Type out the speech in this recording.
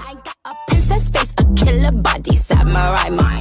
I got a princess face, a killer body, samurai mind.